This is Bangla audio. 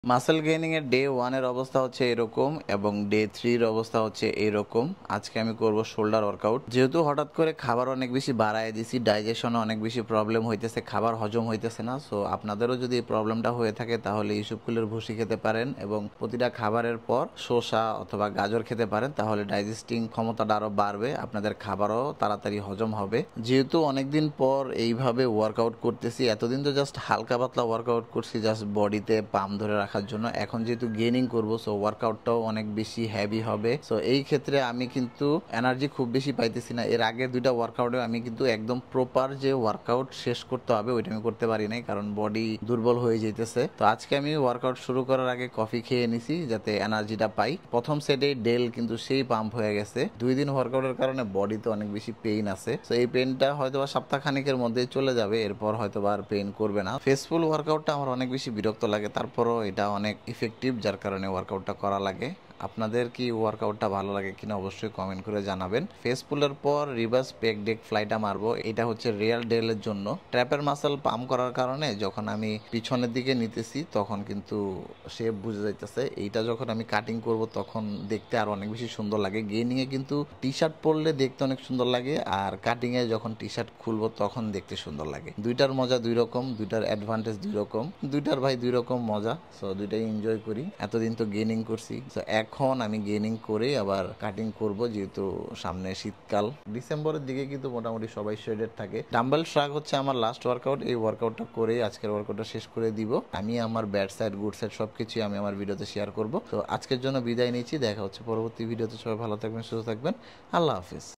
মাসেল গেইনিং এর ডে 1 এর অবস্থা হচ্ছে এরকম এবং ডে 3 এর অবস্থা হচ্ছে এরকম। আজকে আমি করব শোল্ডার ওয়ার্কআউট। যেহেতু হঠাৎ করে খাবার অনেক বেশি বাড়ায় দিছি, ডাইজেশনে অনেক বেশি প্রবলেম হইতেছে, খাবার হজম হইতেছে না। সো আপনাদেরও যদি এই প্রবলেমটা হয়ে থাকে তাহলে ইসবগুলের ভুসি খেতে পারেন এবং প্রতিটা খাবারের পর শসা অথবা গাজর খেতে পারেন, তাহলে ডাইজেস্টিং ক্ষমতাটা আরো বাড়বে, আপনাদের খাবারও তাড়াতাড়ি হজম হবে। যেহেতু অনেকদিন পর এইভাবে ওয়ার্কআউট করতেছি, এতদিন তো জাস্ট হালকা পাতলা ওয়ার্কআউট করছি জাস্ট বডিতে পাম্প ধরে রাখার জন্য। এখন যেহেতু গেইনিং করব, সো ওয়ার্কআউটটাও অনেক বেশি হেভি হবে। সো এই ক্ষেত্রে আমি কিন্তু এনার্জি খুব বেশি পাইতেছি না। এর আগের দুইটা ওয়ার্কআউটে আমি কিন্তু একদম প্রপার যে ওয়ার্কআউট শেষ করতে হবে ওইটা আমি করতে পারি নাই, কারণ বডি দুর্বল হয়ে যেতেছে। তো আজকে আমি ওয়ার্কআউট শুরু করার আগে কফি খেয়ে নিছি যাতে এনার্জিটা পাই। প্রথম সেটে ডেল কিন্তু সেই পাম্প হয়ে গেছে। 2 দিন ওয়ার্কআউটের কারণে বডিতে অনেক বেশি পেইন আছে। তো এই পেইনটা হয়তো সপ্তাহখানেকের মধ্যে চলে যাবে, এরপর হয়তো আর পেইন করবে না। ফেসফুল ওয়ার্কআউটটা আমার অনেক বেশি বিরক্ত লাগে, তারপরও এটা অনেক ইফেক্টিভ, যার কারণে ওয়ার্কআউটটা করা লাগে। আপনাদের কি ওয়ার্কআউটটা ভালো লাগে কিনা অবশ্যই কমেন্ট করে জানাবেন। ফেস পুলের পর রিভার্স পেক ডেক ফ্লাইটা মারবো, এটা হচ্ছে রিয়াল ডেলের জন্য। ট্র্যাপের মাসল পাম্প করার কারণে যখন আমি পিছনের দিকে নিতেছি তখন কিন্তু শেপ বুঝে যাইতেছে। এইটা যখন আমি কাটিং করব তখন দেখতে আর অনেক বেশি সুন্দর লাগে। গেইনিং এ কিন্তু টি শার্ট পরলে দেখতে অনেক সুন্দর লাগে, আর কাটিং এ যখন টি শার্ট খুলবো তখন দেখতে সুন্দর লাগে। দুইটার মজা দুই রকম, দুইটার অ্যাডভান্টেজ দুই রকম, দুইটার ভাই দুই রকম মজা। সো দুইটাই এনজয় করি। এতদিন তো গেইনিং করছি, সো এখন আমি গেইনিং করে আবার কাটিং করব, যেহেতু সামনে শীতকাল। ডিসেম্বরের দিকে কিন্তু মোটামুটি সবাই শেডেড থাকে। ডাম্বেল ট্রাক হচ্ছে আমার লাস্ট ওয়ার্কআউট। এই ওয়ার্কআউটটা করে আজকের ওয়ার্কআউটটা শেষ করে দিব। আমি আমার ব্যাড সাইড গুড সাইড সবকিছু আমি আমার ভিডিওতে শেয়ার করব। তো আজকের জন্য বিদায় নিচ্ছি, দেখা হচ্ছে পরবর্তী ভিডিওতে। সবাই ভালো থাকবেন, সুস্থ থাকবেন, আল্লাহ হাফিজ।